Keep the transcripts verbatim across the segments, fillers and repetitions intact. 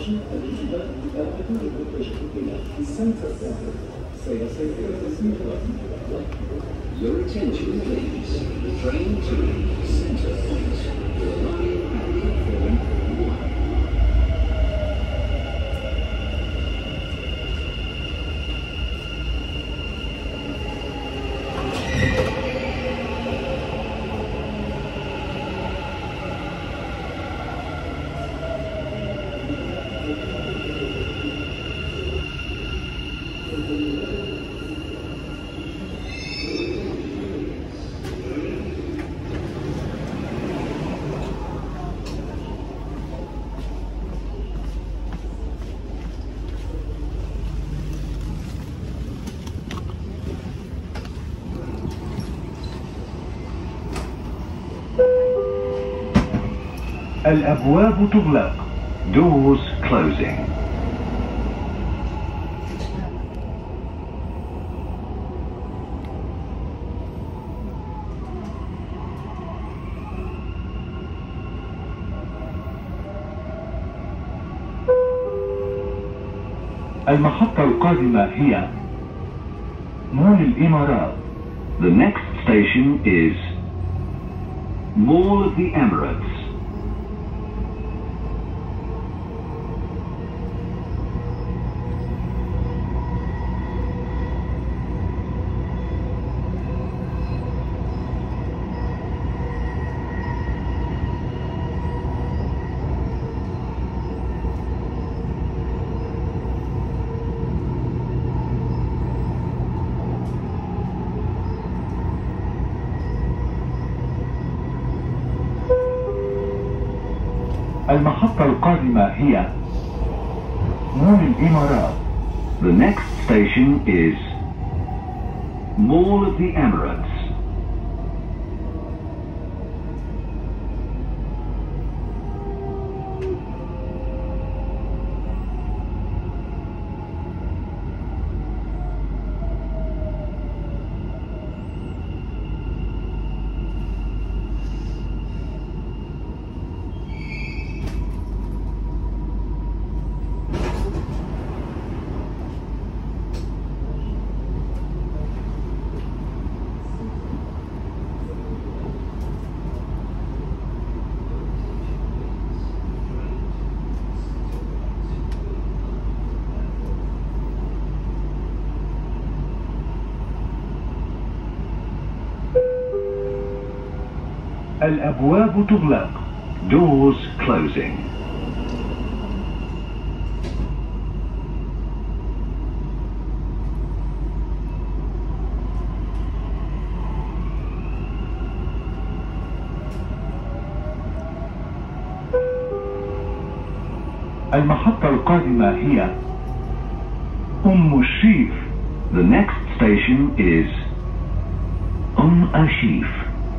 station بالنسبة للأماكن المتجهة إلى السنتر سنتر سيصل إلى تسليم. Your attention please. The train to Centre Point will arrive at platform one. الأبواب تغلق. Doors closing. المحطة القادمة هي مول الإمارات. The next station is Mall of the Emirates. المحطة القادمة هي مول الإمارات. The next station is Mall of the Emirates. الأبواب تغلق. Doors closing. المحطة القادمة هي أم الشيف. The next station is Umm Ashif.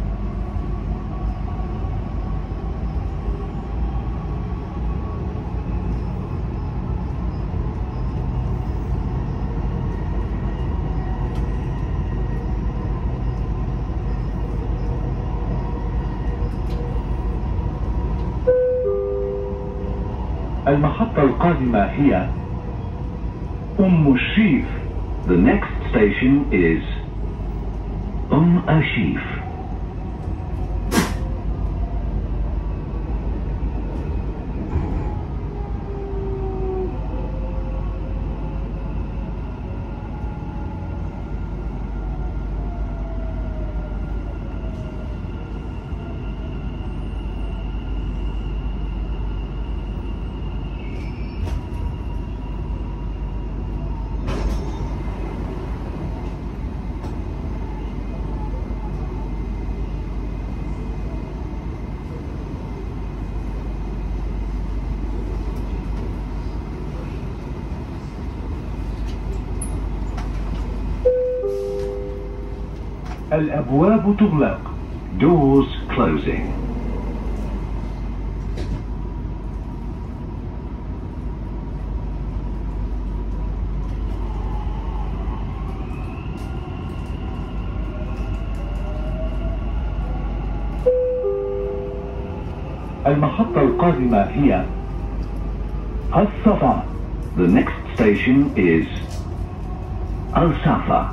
المحطة القادمة هي أم الشيف. The next station is Umm Ashif. الأبواب تغلق. Doors closing. المحطة القادمة هي الصفا. The next station is Al Safa.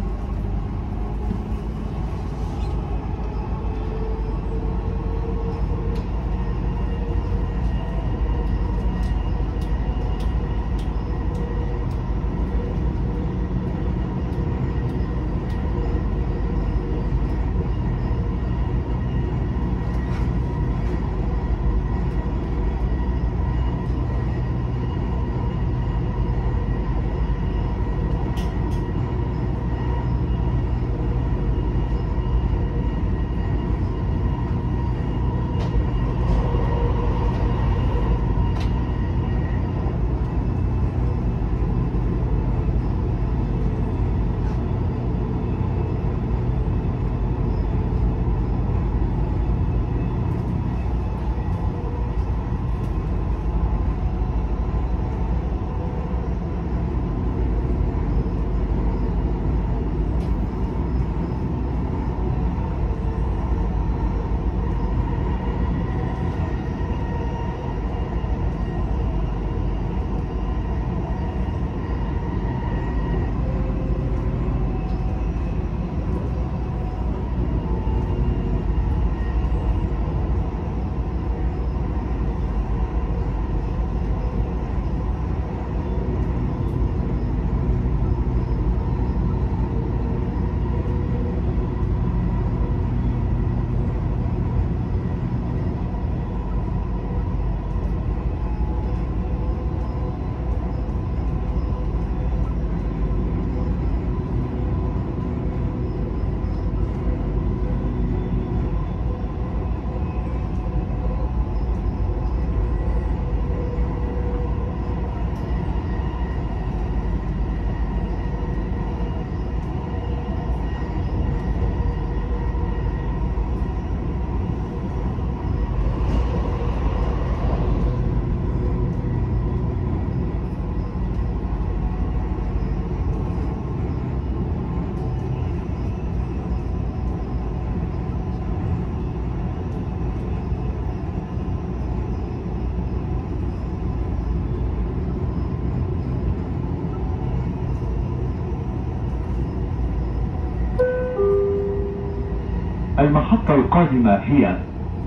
المحطة القادمة هي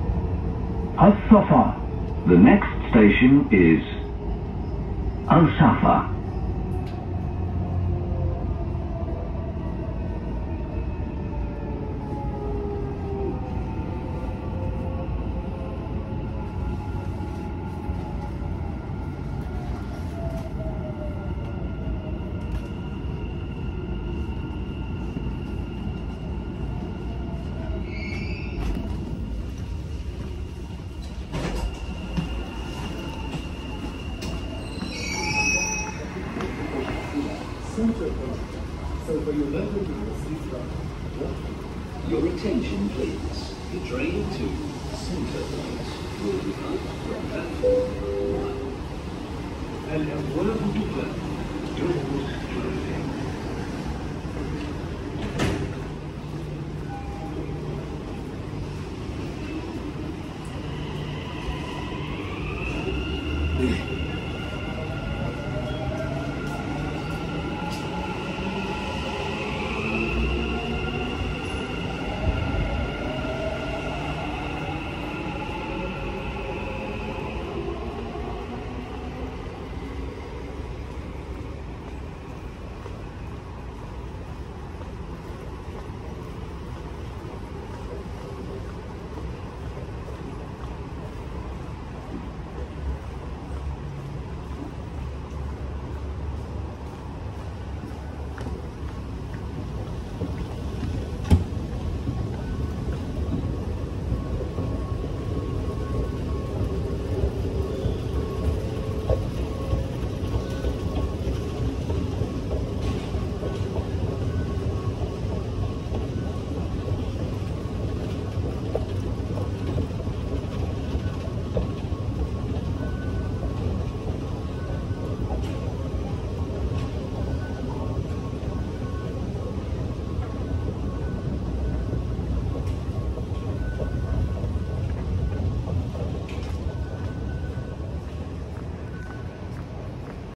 الصفا. The next station is Al Safa. Your attention please. The train to Center Point will depart from platform one. الأبواب تغلق.